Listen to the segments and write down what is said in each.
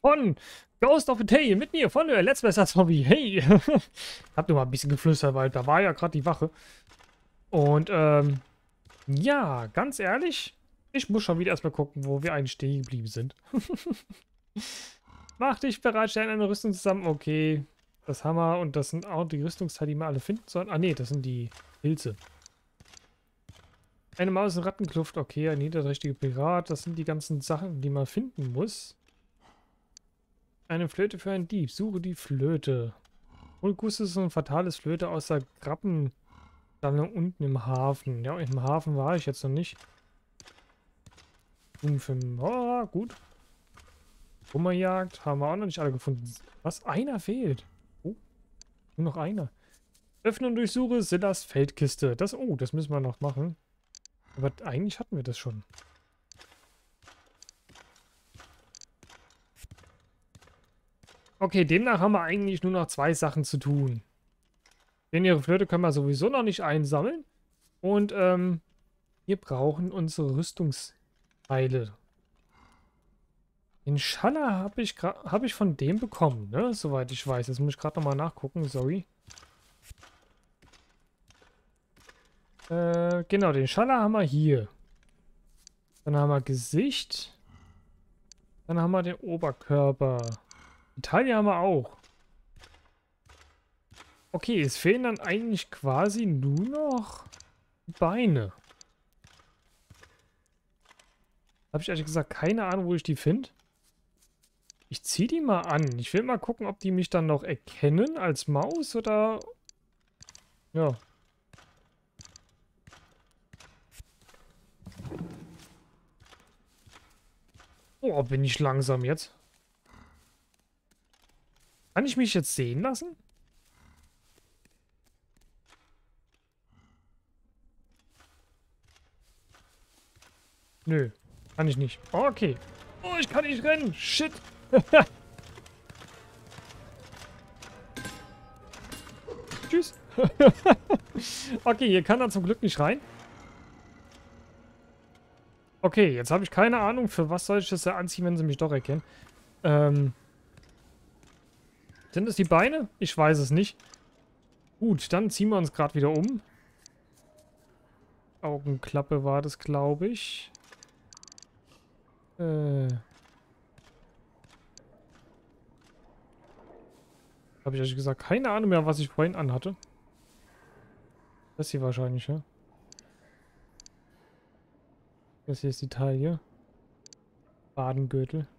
Von Ghost of a Tale mit mir von der Let's Play Zombie. Hey! Hab nur mal ein bisschen geflüstert, weil da war ja gerade die Wache. Und ja, ganz ehrlich, ich muss schon wieder erstmal gucken, wo wir eigentlich stehen geblieben sind. Mach dich bereit, stellen eine Rüstung zusammen. Okay, das haben wir. Und das sind auch die Rüstungsteile, die wir alle finden sollen. Ah ne, das sind die Pilze. Eine Maus in Rattenkluft. Okay, ein niederträchtiger Pirat. Das sind die ganzen Sachen, die man finden muss. Eine Flöte für einen Dieb. Suche die Flöte. Ulkus ist so ein fatales Flöte aus der Krabbensammlung unten im Hafen. Ja, im Hafen war ich jetzt noch nicht. Oh, gut. Hummerjagd haben wir auch noch nicht alle gefunden. Was? Einer fehlt. Oh, nur noch einer. Öffne und durchsuche Sillas Feldkiste. Das müssen wir noch machen. Aber eigentlich hatten wir das schon. Okay, demnach haben wir eigentlich nur noch 2 Sachen zu tun. Denn ihre Flöte können wir sowieso noch nicht einsammeln. Und wir brauchen unsere Rüstungsteile. Den Schaller habe ich von dem bekommen, ne? Soweit ich weiß. Jetzt muss ich gerade nochmal nachgucken, sorry. Genau, den Schaller haben wir hier. Dann haben wir Gesicht. Dann haben wir den Oberkörper. Die Taille haben wir auch. Okay, es fehlen dann eigentlich quasi nur noch Beine. Habe ich ehrlich gesagt keine Ahnung, wo ich die finde. Ich ziehe die mal an. Ich will mal gucken, ob die mich dann noch erkennen als Maus oder... Ja. Oh, bin ich langsam jetzt. Kann ich mich jetzt sehen lassen? Nö, kann ich nicht. Oh, okay. Oh, ich kann nicht rennen. Shit. Tschüss. Okay, hier kann er zum Glück nicht rein. Okay, jetzt habe ich keine Ahnung, für was soll ich das ja anziehen, wenn sie mich doch erkennen. Sind es die Beine? Ich weiß es nicht. Gut, dann ziehen wir uns gerade wieder um. Augenklappe war das, glaube ich. Habe ich ehrlich gesagt keine Ahnung mehr, was ich vorhin anhatte. Das hier wahrscheinlich, ja. Das hier ist die Taille. Badengürtel.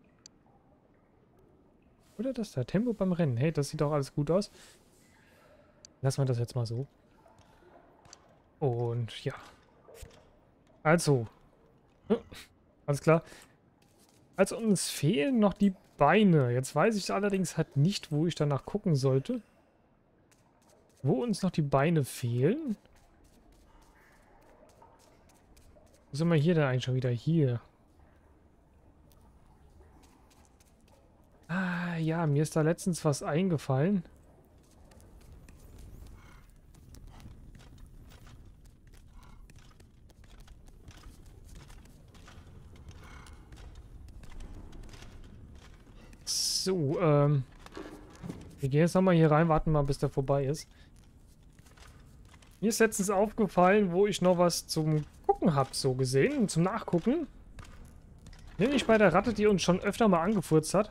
Oder das da? Tempo beim Rennen. Hey, das sieht doch alles gut aus. Lassen wir das jetzt mal so. Und ja. Also. Alles klar. Also uns fehlen noch die Beine. Jetzt weiß ich allerdings halt nicht, wo ich danach gucken sollte. Wo uns noch die Beine fehlen. Wo sind wir hier denn eigentlich schon wieder? Hier. Ah, ja, mir ist da letztens was eingefallen. So, wir gehen jetzt nochmal hier rein, warten mal, bis der vorbei ist. Mir ist letztens aufgefallen, wo ich noch was zum Gucken habe, so gesehen, zum Nachgucken. Nämlich bei der Ratte, die uns schon öfter mal angefurzt hat.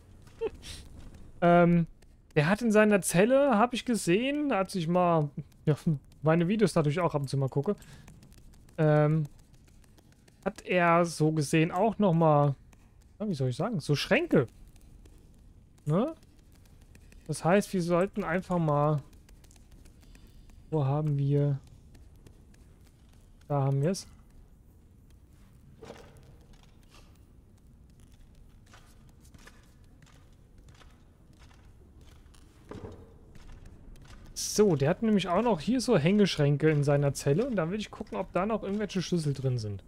Der hat in seiner Zelle, habe ich gesehen, als ich mal, ja, meine Videos natürlich auch ab und zu mal gucke, hat er so gesehen auch nochmal, wie soll ich sagen, so Schränke. Ne? Das heißt, wir sollten einfach mal, wo haben wir, da haben wir es. So, der hat nämlich auch noch hier so Hängeschränke in seiner Zelle. Und da will ich gucken, ob da noch irgendwelche Schlüssel drin sind.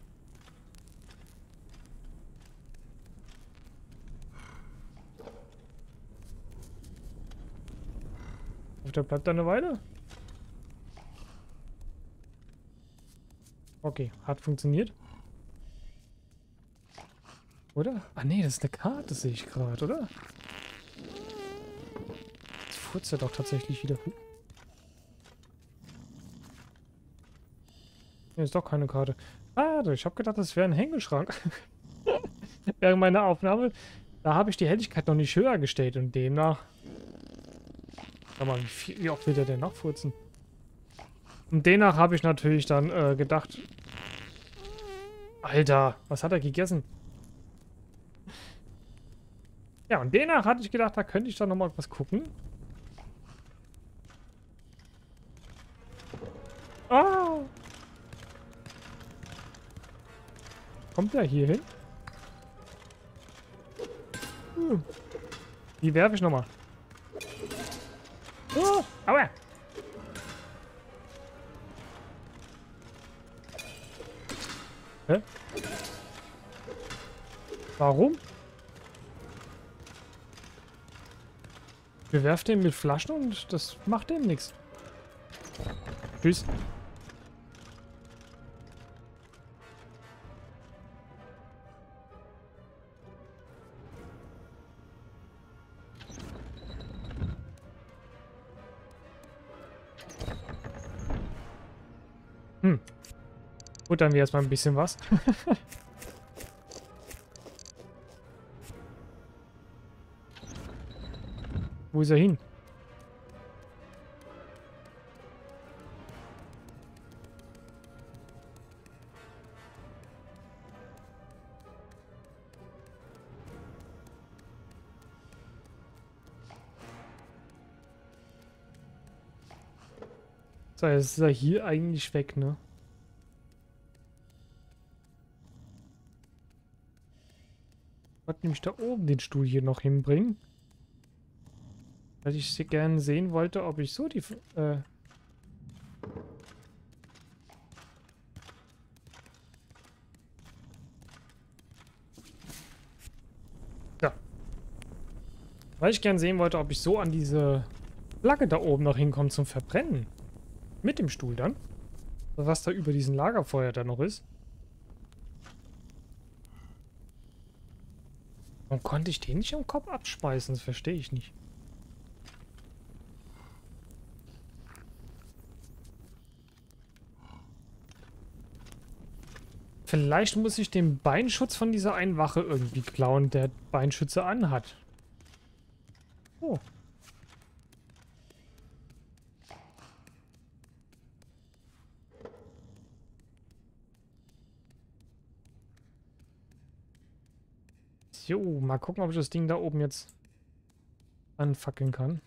Der bleibt da eine Weile. Okay, hat funktioniert. Oder? Ah nee, das ist eine Karte, sehe ich gerade, oder? Jetzt furzt er doch tatsächlich wieder. Nee, ist doch keine Karte. Schade, ich habe gedacht, das wäre ein Hängeschrank. Während meiner Aufnahme, da habe ich die Helligkeit noch nicht höher gestellt und demnach... Sag mal, wie oft will der denn noch furzen? Und demnach habe ich natürlich dann gedacht... Alter, was hat er gegessen? Ja, und demnach hatte ich gedacht, da könnte ich dann nochmal was gucken. Ah! Kommt der hier hin? Die werfe ich nochmal. Oh, aua! Hä? Warum? Wir werfen den mit Flaschen und das macht dem nichts. Tschüss. Hm. Futtern wir erstmal ein bisschen was. Wo ist er hin? So, jetzt ist er hier eigentlich weg, ne? Ich wollte nämlich da oben den Stuhl hier noch hinbringen. Weil ich gerne sehen wollte, ob ich so die... Ja. Weil ich gerne sehen wollte, ob ich so an diese Flagge da oben noch hinkomme zum Verbrennen. Mit dem Stuhl dann. Was da über diesen Lagerfeuer da noch ist. Warum konnte ich den nicht am Kopf abspeisen? Das verstehe ich nicht. Vielleicht muss ich den Beinschutz von dieser einen Wache irgendwie klauen, der Beinschütze anhat. Oh. Jo, mal gucken, ob ich das Ding da oben jetzt anfackeln kann.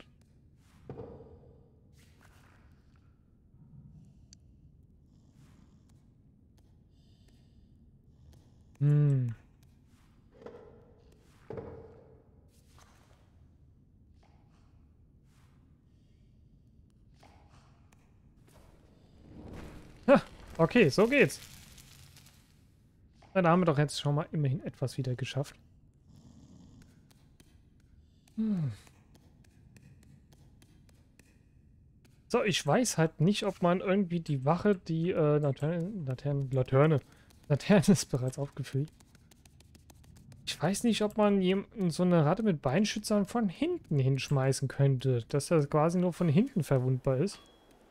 Hm. Ha, okay, so geht's. Na, da haben wir doch jetzt schon mal immerhin etwas wieder geschafft. Hm. So, ich weiß halt nicht, ob man irgendwie die Wache, die Laterne ist bereits aufgefüllt. Ich weiß nicht, ob man so eine Ratte mit Beinschützern von hinten hinschmeißen könnte, dass er quasi nur von hinten verwundbar ist.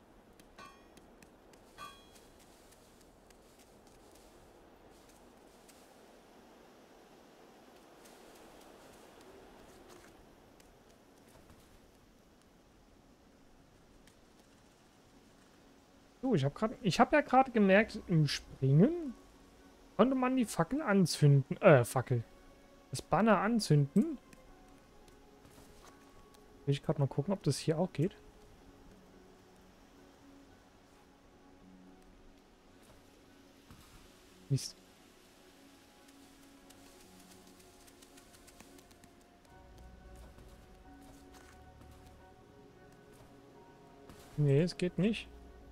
So, ich habe ja gerade gemerkt, im Springen konnte man die Fackel anzünden. Das Banner anzünden. Will ich gerade mal gucken, ob das hier auch geht. Mist. Nee, es geht nicht.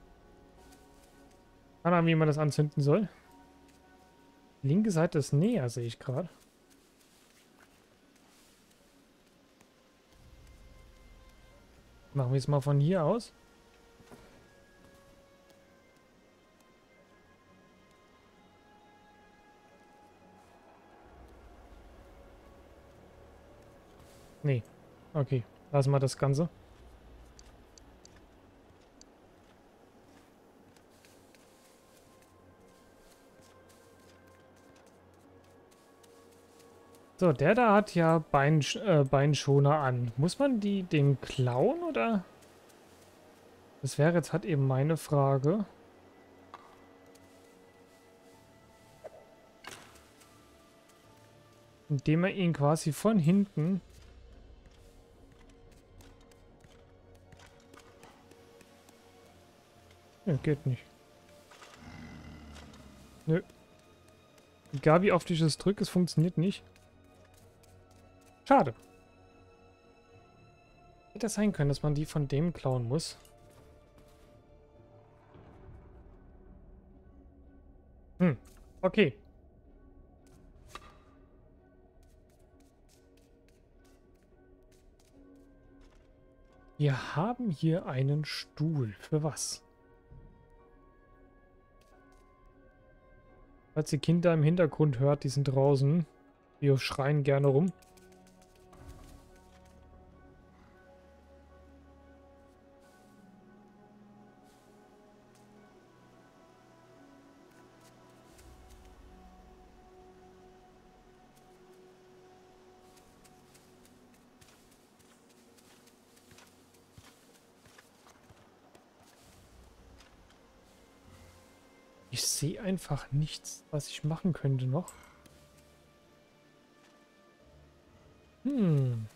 Keine Ahnung, wie man das anzünden soll. Linke Seite ist näher, sehe ich gerade. Machen wir es mal von hier aus. Nee. Okay. Lassen wir das Ganze. So, der da hat ja Beinschoner an. Muss man die dem klauen, oder? Das wäre jetzt halt eben meine Frage. Indem er ihn quasi von hinten... Ja, geht nicht. Nö. Egal wie oft ich es drücke, es funktioniert nicht. Schade. Hätte das sein können, dass man die von dem klauen muss. Okay. Wir haben hier einen Stuhl. Für was? Falls ihr Kinder im Hintergrund hört, die sind draußen. Die schreien gerne rum. Ich sehe einfach nichts, was ich machen könnte noch. Hm.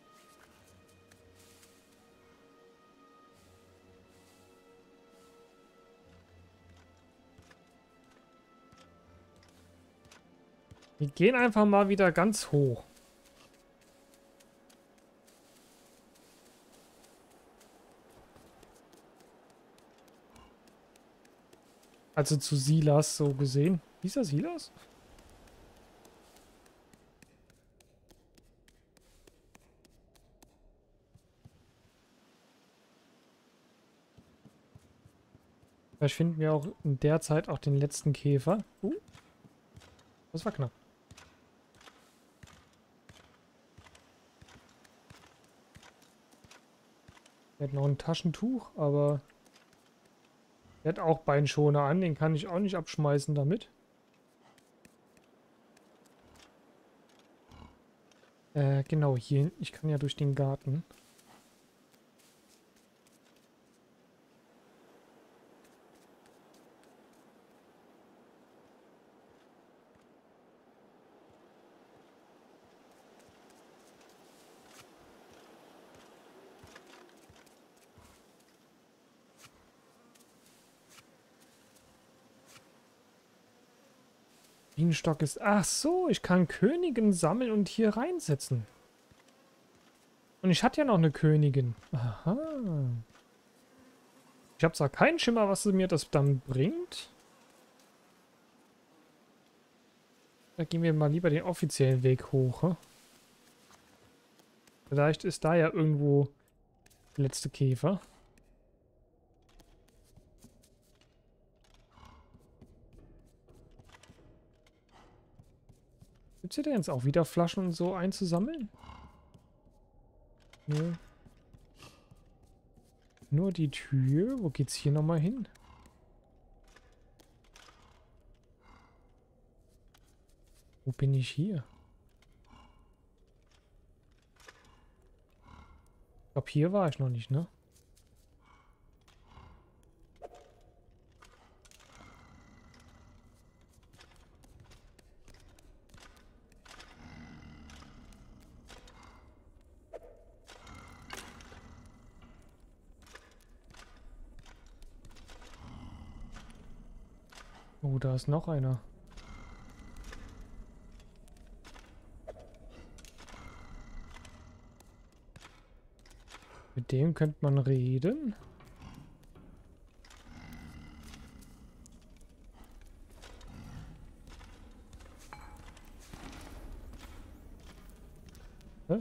Wir gehen einfach mal wieder ganz hoch. Also zu Silas so gesehen. Hieß er Silas? Vielleicht finden wir auch in der Zeit auch den letzten Käfer. Das war knapp. Er hat noch ein Taschentuch, aber er hat auch Beinschoner an. Den kann ich auch nicht abschmeißen damit. Genau, hier. Ich kann ja durch den Garten. Bienenstock ist... Ach so, ich kann Königen sammeln und hier reinsetzen. Und ich hatte ja noch eine Königin. Aha. Ich habe zwar keinen Schimmer, was mir das dann bringt. Da gehen wir mal lieber den offiziellen Weg hoch. He? Vielleicht ist da ja irgendwo der letzte Käfer. Gibt es hier denn jetzt auch wieder Flaschen und so einzusammeln? Nö. Nur die Tür. Wo geht's hier nochmal hin? Wo bin ich hier? Ich glaube, hier war ich noch nicht, ne? Oh, da ist noch einer. Mit dem könnte man reden. Hä?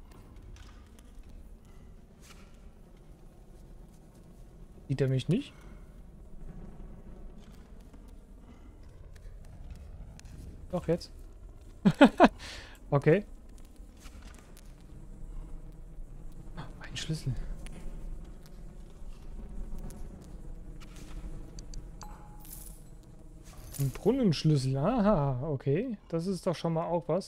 Sieht er mich nicht? Doch, jetzt. Okay. Schlüssel. Ein Brunnenschlüssel. Aha, okay. Das ist doch schon mal auch was.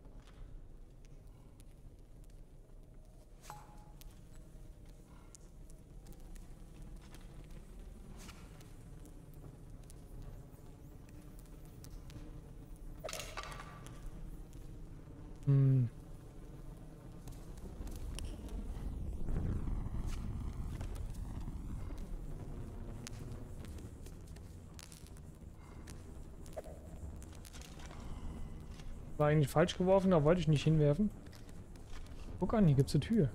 Hm. War eigentlich falsch geworfen, da wollte ich nicht hinwerfen. Guck an, hier gibt's eine Tür.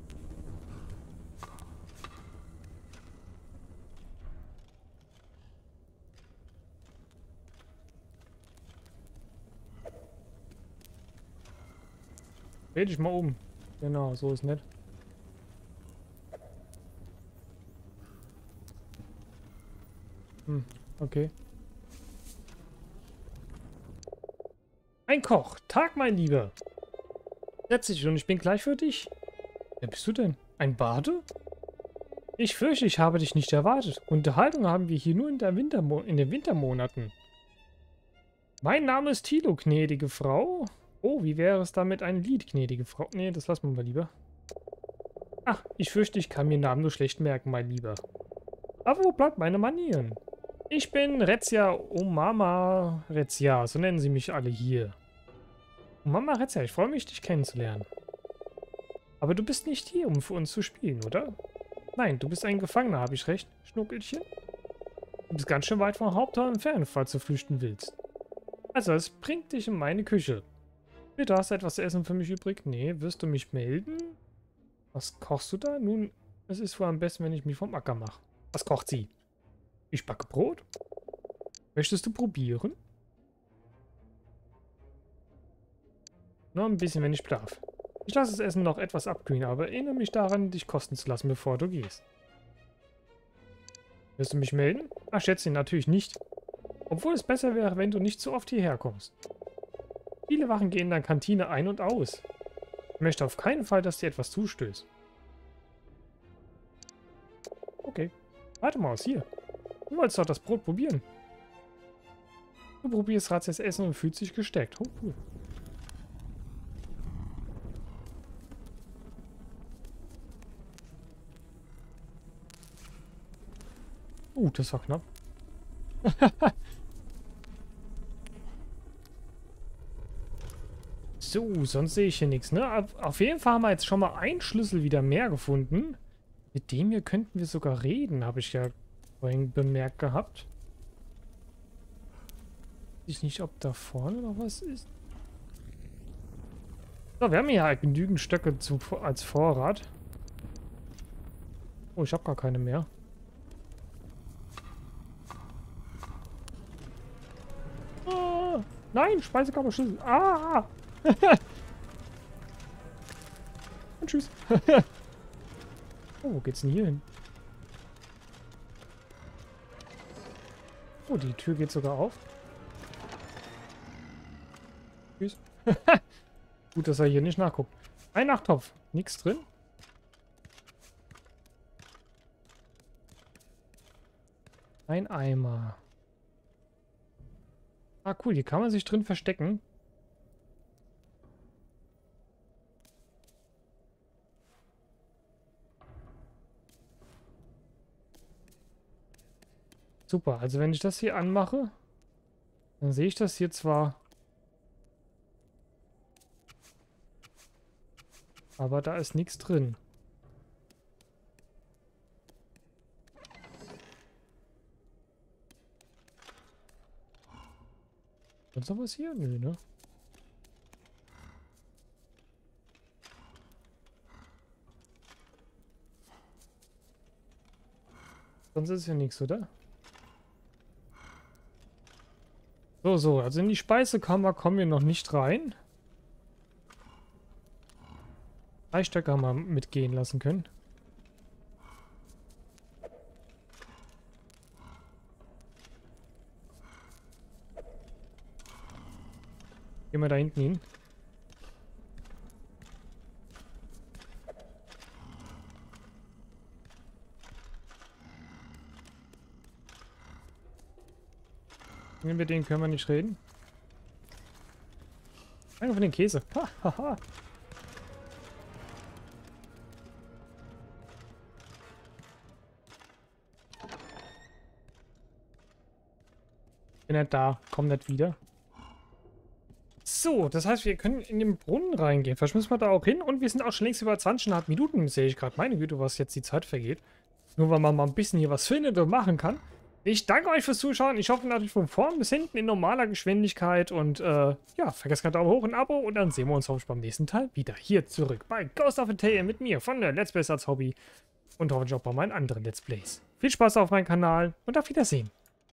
Dreh dich mal um. Genau, so ist nett. Hm, okay. Ein Koch. Tag, mein Lieber. Setz dich und ich bin gleich für dich. Wer bist du denn? Ein Bade? Ich fürchte, ich habe dich nicht erwartet. Unterhaltung haben wir hier nur in den Wintermonaten. Mein Name ist Tilo, gnädige Frau. Oh, wie wäre es damit ein Lied, gnädige Frau? Nee, das lassen wir mal lieber. Ach, ich fürchte, ich kann mir Namen nur schlecht merken, mein Lieber. Aber wo bleibt meine Manieren? Ich bin Rezia Omama Rezia, so nennen sie mich alle hier. Omama Rezia, ich freue mich, dich kennenzulernen. Aber du bist nicht hier, um für uns zu spielen, oder? Nein, du bist ein Gefangener, habe ich recht, Schnuckelchen? Du bist ganz schön weit vom Haupttor entfernt, falls du flüchten willst. Also, es bringt dich in meine Küche. Bitte, hast du etwas zu essen für mich übrig? Nee, wirst du mich melden? Was kochst du da? Nun, es ist wohl am besten, wenn ich mich vom Acker mache. Was kocht sie? Ich backe Brot. Möchtest du probieren? Nur ein bisschen, wenn ich darf. Ich lasse das Essen noch etwas abkühlen, aber erinnere mich daran, dich kosten zu lassen, bevor du gehst. Wirst du mich melden? Ach, Schätzchen, natürlich nicht. Obwohl es besser wäre, wenn du nicht so oft hierher kommst. Viele Wachen gehen in der Kantine ein und aus. Ich möchte auf keinen Fall, dass dir etwas zustößt. Okay. Warte mal, was hier? Du wolltest doch das Brot probieren. Du probierst Razias Essen und fühlst dich gesteckt. Oh, cool. Das war knapp. So, sonst sehe ich hier nichts, ne? Auf jeden Fall haben wir jetzt schon mal einen Schlüssel wieder mehr gefunden. Mit dem hier könnten wir sogar reden, habe ich ja vorhin bemerkt gehabt. Ich nicht, ob da vorne noch was ist. So, wir haben hier ja genügend Stöcke als Vorrat. Oh, ich habe gar keine mehr. Ah, nein, Speisekammerschlüssel. Ah! Und tschüss. Oh, wo geht's denn hier hin? Oh, die Tür geht sogar auf. Tschüss. Gut, dass er hier nicht nachguckt. Ein Nachttopf. Nichts drin. Ein Eimer. Ah, cool. Hier kann man sich drin verstecken. Super. Also wenn ich das hier anmache, dann sehe ich das hier zwar. Aber da ist nichts drin. Sonst noch was hier? Nö, ne? Sonst ist ja nichts, oder? So, also in die Speisekammer kommen wir noch nicht rein. 3 Stöcke haben wir mitgehen lassen können. Gehen wir da hinten hin. Mit denen können wir nicht reden. Danke für den Käse. Ha, ha, ha. Bin nicht da. Komm nicht wieder. So, das heißt, wir können in den Brunnen reingehen. Vielleicht müssen wir da auch hin. Und wir sind auch schon längst über 20,5 Minuten, sehe ich gerade. Meine Güte, was jetzt die Zeit vergeht. Nur weil man mal ein bisschen hier was findet und machen kann. Ich danke euch fürs Zuschauen. Ich hoffe natürlich von vorn bis hinten in normaler Geschwindigkeit. Und ja, vergesst keinen Daumen hoch, ein Abo. Und dann sehen wir uns hoffentlich beim nächsten Teil wieder hier zurück bei Ghost of a Tale mit mir von der Let's Plays als Hobby. Und hoffentlich auch bei meinen anderen Let's Plays. Viel Spaß auf meinem Kanal und auf Wiedersehen.